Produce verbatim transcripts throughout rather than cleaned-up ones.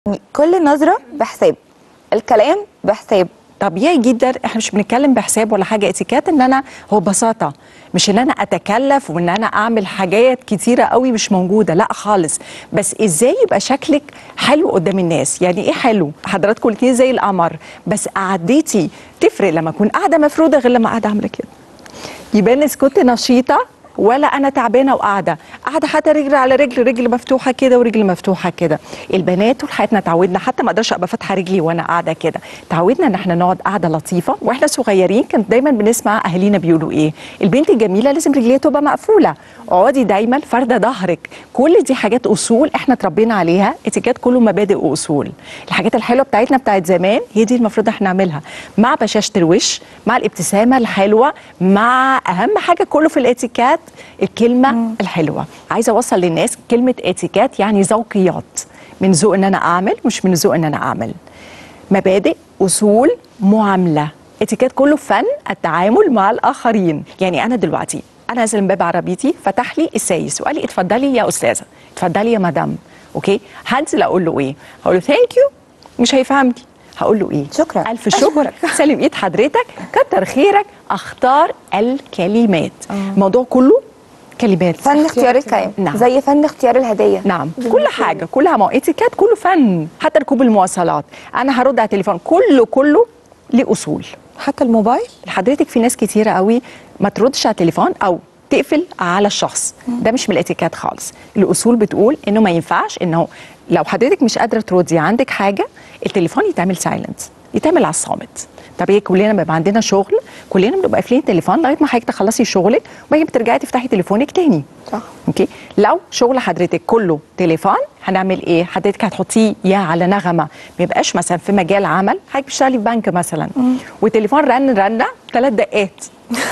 كل نظرة بحساب، الكلام بحساب. طبيعي جدا، احنا مش بنتكلم بحساب ولا حاجه. اتيكيت ان انا هو ببساطه مش ان انا اتكلف وان انا اعمل حاجات كتيره قوي مش موجوده، لا خالص. بس ازاي يبقى شكلك حلو قدام الناس؟ يعني ايه حلو؟ حضراتكم الاثنين زي القمر، بس قعدتي تفرق لما اكون قاعده مفروده غير لما قاعده عامله كده. يبان اذا كنت نشيطه ولا انا تعبانه وقاعده قاعده حتى رجل على رجل، رجل مفتوحه كده ورجل مفتوحه كده. البنات طول حياتنا اتعودنا، حتى ما اقدرش ابقى فاتحه رجلي وانا قاعده كده، اتعودنا ان احنا نقعد قاعده لطيفه. واحنا صغيرين كانت دايما بنسمع اهالينا بيقولوا ايه؟ البنت الجميله لازم رجليها تبقى مقفوله، اقعدي دايما فارده ظهرك. كل دي حاجات اصول احنا اتربينا عليها. اتيكيت كله مبادئ واصول. الحاجات الحلوه بتاعتنا بتاعت زمان هي دي المفروض احنا نعملها، مع بشاشه الوش، مع الابتسامه الحلوه، مع اهم حاجه كله في الاتيكيت الكلمه مم. الحلوه. عايزه اوصل للناس كلمه اتيكيت يعني ذوقيات، من ذوق ان انا اعمل، مش من ذوق ان انا اعمل. مبادئ، اصول، معامله. اتيكيت كله فن التعامل مع الاخرين. يعني انا دلوقتي انا نازل من باب عربيتي، فتح لي السايس وقال لي اتفضلي يا استاذه، اتفضلي يا مدام، اوكي؟ هنزل اقول له ايه؟ هقول له ثانك يو، مش هيفهمني. هقول له ايه؟ شكرا، الف شكر، سلم ايد حضرتك، كتر خيرك. اختار الكلمات. الموضوع كله كلمات، فن اختيار الكلام. نعم. زي فن اختيار الهديه. نعم، كل حاجه كلها ما اتيكيت كله فن. حتى ركوب المواصلات، انا هرد على التليفون، كله كله ليه اصول. حتى الموبايل حضرتك في ناس كتيره قوي ما تردش على التليفون او تقفل على الشخص، ده مش من الاتيكيت خالص. الاصول بتقول انه ما ينفعش انه لو حضرتك مش قادره تردي عندك حاجه، التليفون يتعمل سايلنت، يتعمل على الصامت. طبيعي كلنا بيبقى عندنا شغل، كلنا بنبقى قافلين التليفون لغايه ما حضرتك تخلصي شغلك وبعدين بترجعي تفتحي تليفونك تاني. صح. اوكي، لو شغل حضرتك كله تليفون هنعمل ايه؟ حضرتك هتحطيه يا على نغمه، ما يبقاش مثلا في مجال عمل، حضرتك بتشتغلي في بنك مثلا والتليفون رن رنه ثلاث دقات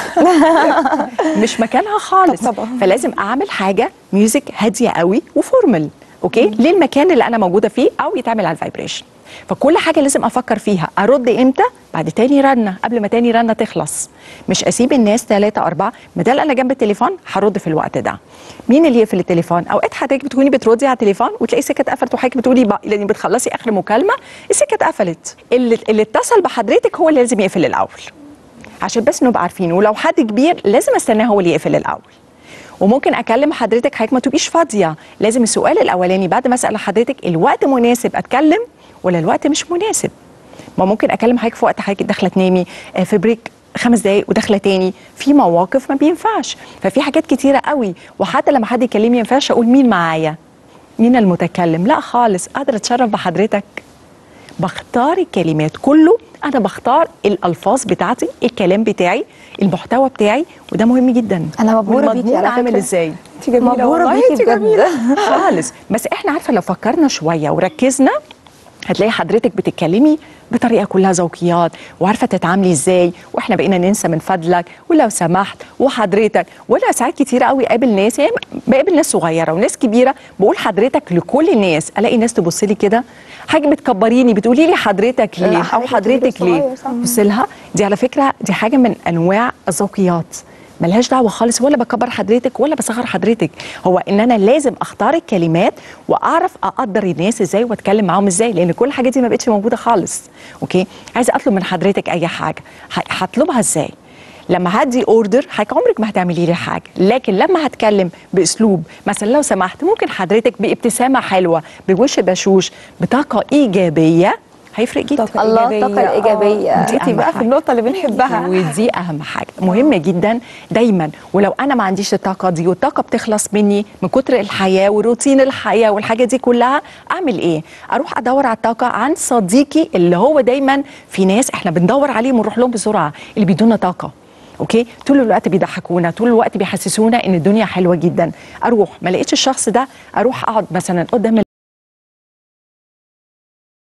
مش مكانها خالص. طبعا. فلازم اعمل حاجه ميوزك هاديه قوي وفورمال، اوكي؟ للمكان اللي انا موجوده فيه، او يتعمل على الفايبريشن. فكل حاجه لازم افكر فيها، ارد امتى؟ بعد تاني رنه، قبل ما تاني رنه تخلص. مش اسيب الناس ثلاثه اربعه، ما ده انا جنب التليفون هرد في الوقت ده. مين اللي يقفل التليفون؟ اوقات حضرتك بتكوني بتردي على التليفون وتلاقي السكه اتقفلت، وحضرتك بتقولي بقى لان بتخلصي اخر مكالمه السكه اتقفلت. اللي, اللي اتصل بحضرتك هو اللي لازم يقفل الاول، عشان بس نبقى عارفين. ولو حد كبير لازم استناه هو اللي يقفل الاول. وممكن اكلم حضرتك حضرتك ما تبقيش فاضيه، لازم السؤال الاولاني بعد ما اسال حضرتك الوقت مناسب اتكلم ولا الوقت مش مناسب. ما ممكن اكلم حضرتك في وقت حضرتك داخله تنامي في بريك خمس دقايق وداخله تاني، في مواقف ما بينفعش. ففي حاجات كتيره قوي. وحتى لما حد يكلمني ما ينفعش اقول مين معايا، مين المتكلم، لا خالص. قادره اتشرف بحضرتك، بختار الكلمات كله. انا بختار الالفاظ بتاعتي، الكلام بتاعي، المحتوى بتاعي، وده مهم جدا. انا مبهوره بيكي على عامل فكره. ازاي؟ انت جميله، مبهوره بيكي بجد خالص. بس احنا عارفه لو فكرنا شويه وركزنا هتلاقي حضرتك بتتكلمي بطريقه كلها ذوقيات وعارفه تتعاملي ازاي. واحنا بقينا ننسى من فضلك ولو سمحت وحضرتك. وانا ساعات كتيره قوي قابل ناس، يعني بقابل ناس صغيره وناس كبيره، بقول حضرتك لكل الناس، الاقي ناس تبص لي كده، حاجه بتكبريني، بتقولي لي حضرتك ليه او حضرتك ليه. بص لها، دي على فكره دي حاجه من انواع الذوقيات، ملهاش دعوه خالص، ولا بكبر حضرتك ولا بصغر حضرتك. هو ان انا لازم اختار الكلمات واعرف اقدر الناس ازاي واتكلم معاهم ازاي، لان كل الحاجات دي ما بقتش موجوده خالص. اوكي، عايزه اطلب من حضرتك اي حاجه، هطلبها ازاي؟ لما هدي اوردر حضرتك عمرك ما هتعملي لي حاجه، لكن لما هتكلم باسلوب مثلا لو سمحت، ممكن حضرتك بابتسامه حلوه، بوش بشوش، بطاقه ايجابيه، هيفرق جدا. الله، الطاقه الايجابيه انت بقى في النقطه اللي بنحبها، ودي اهم حاجه مهمه جدا دايما. ولو انا ما عنديش الطاقه دي والطاقه بتخلص مني من كتر الحياه وروتين الحياه والحاجه دي كلها، اعمل ايه؟ اروح ادور على الطاقه عند صديقي اللي هو دايما في ناس احنا بندور عليهم ونروح لهم بسرعه، اللي بيدونا طاقه. اوكي، طول الوقت بيضحكونا، طول الوقت بيحسسونا ان الدنيا حلوه جدا. اروح ما لقيتش الشخص ده، اروح اقعد مثلا قدام